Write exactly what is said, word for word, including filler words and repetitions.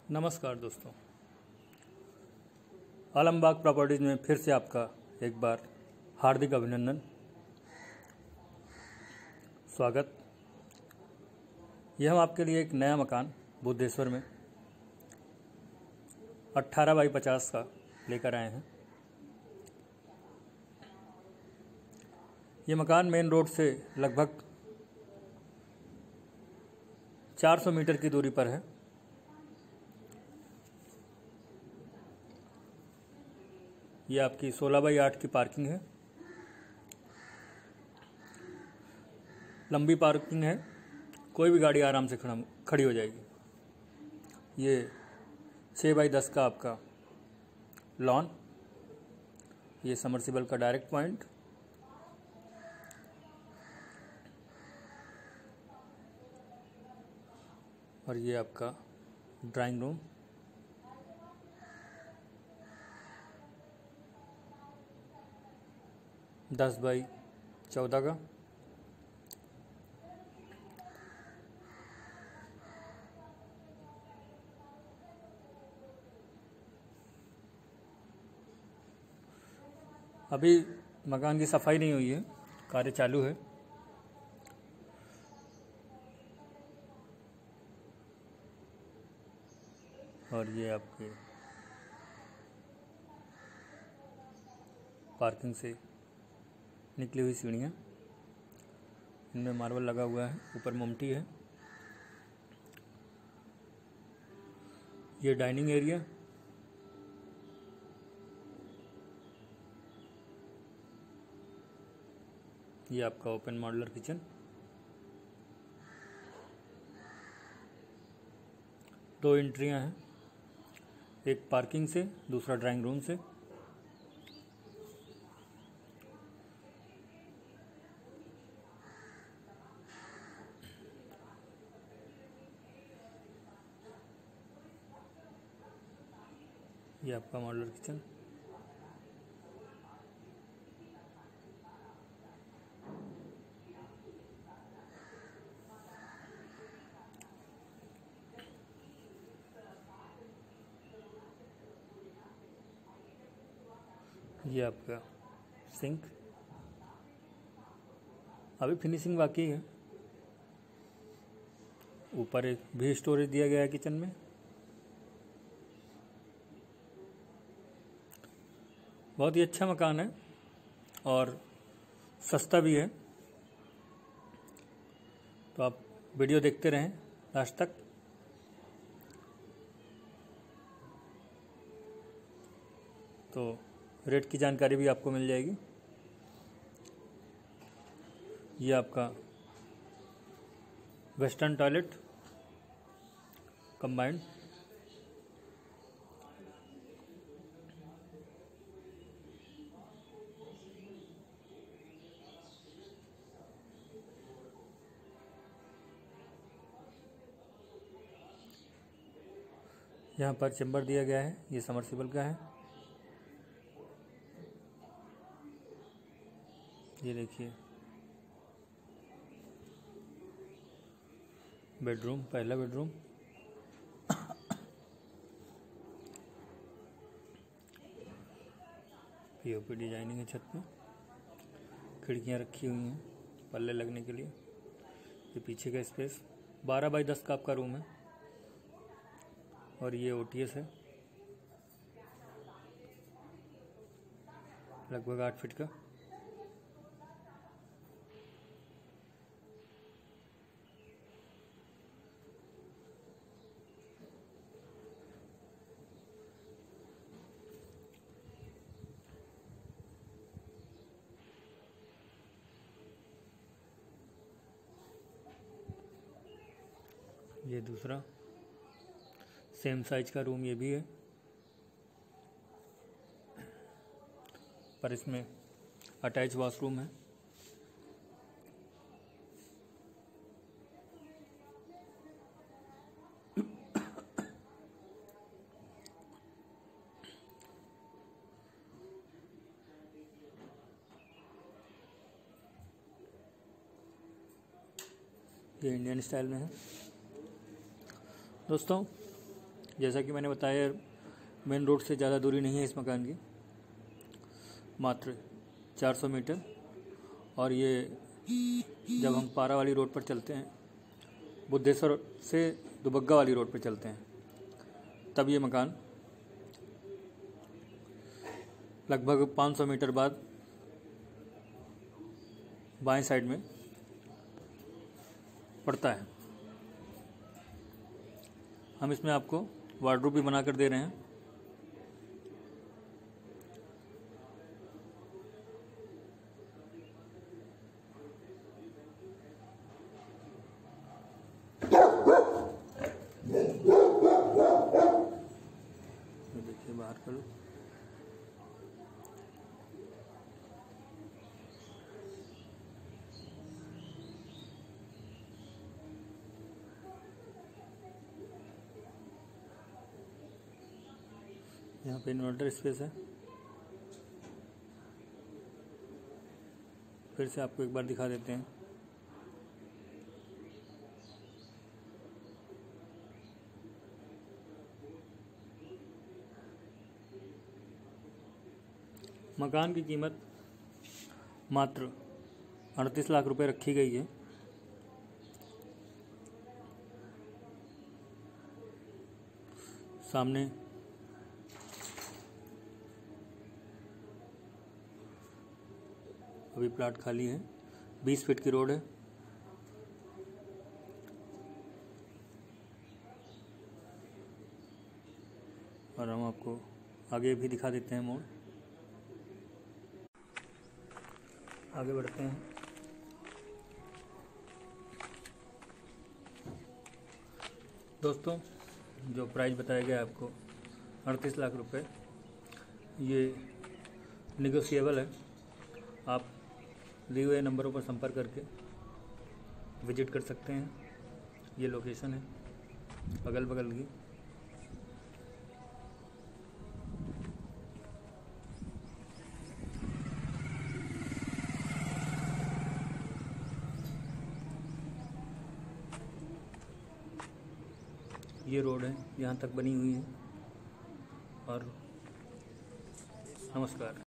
नमस्कार दोस्तों, आलमबाग प्रॉपर्टीज़ में फिर से आपका एक बार हार्दिक अभिनंदन, स्वागत। यह हम आपके लिए एक नया मकान बुद्धेश्वर में अट्ठारह बाई पचास का लेकर आए हैं। ये मकान मेन रोड से लगभग चार सौ मीटर की दूरी पर है। ये आपकी सोलह बाई आठ की पार्किंग है, लंबी पार्किंग है, कोई भी गाड़ी आराम से खड़ा खड़ी हो जाएगी। ये छः बाई दस का आपका लॉन, ये समरसिबल का डायरेक्ट पॉइंट, और ये आपका ड्राइंग रूम। दस बाई चौदह का। अभी मकान की सफाई नहीं हुई है, कार्य चालू है। और ये आपके पार्किंग से निकली हुई सीढ़ियाँ, इनमें मार्बल लगा हुआ है, ऊपर मोमटी है। ये डाइनिंग एरिया, ये आपका ओपन मॉड्यूलर किचन। दो एंट्रियां हैं, एक पार्किंग से, दूसरा ड्राइंग रूम से। ये आपका मॉड्यूलर किचन। ये आपका सिंक, अभी फिनिशिंग बाकी है। ऊपर एक भी स्टोरेज दिया गया है किचन में। बहुत ही अच्छा मकान है और सस्ता भी है, तो आप वीडियो देखते रहें लास्ट तक। तो रेट की जानकारी भी आपको मिल जाएगी। ये आपका वेस्टर्न टॉयलेट कंबाइंड, यहाँ पर चेंबर दिया गया है, ये समरसिबल का है। ये देखिए बेडरूम, पहला बेडरूम। पीओपी डिजाइनिंग है छत में, खिड़कियाँ रखी हुई हैं पल्ले लगने के लिए। ये पीछे का स्पेस बारह बाई दस का आपका रूम है, और ये ओटीएस है लगभग आठ फीट का। ये दूसरा सेम साइज का रूम ये भी है, पर इसमें अटैच वॉशरूम है। ये इंडियन स्टाइल में है। दोस्तों, जैसा कि मैंने बताया, मेन रोड से ज़्यादा दूरी नहीं है इस मकान की, मात्र चार सौ मीटर। और ये जब हम पारा वाली रोड पर चलते हैं, बुद्धेश्वर से दुबग्गा वाली रोड पर चलते हैं, तब ये मकान लगभग पाँच सौ मीटर बाद बाएं साइड में पड़ता है। हम इसमें आपको वार्डरोब भी बना कर दे रहे हैं। देखिए बाहर करो। यहाँ पे इन्वर्टर स्पेस है। फिर से आपको एक बार दिखा देते हैं। मकान की कीमत मात्र अड़तीस लाख रुपए रखी गई है। सामने अभी प्लाट खाली है। बीस फीट की रोड है। और हम आपको आगे भी दिखा देते हैं मोड़। आगे बढ़ते हैं। दोस्तों, जो प्राइस बताया गया आपको अड़तीस लाख रुपए, ये निगोशिएबल है। आप दिए हुए नंबरों पर संपर्क करके विजिट कर सकते हैं। ये लोकेशन है अगल बगल की। ये रोड है, यहाँ तक बनी हुई है। और नमस्कार।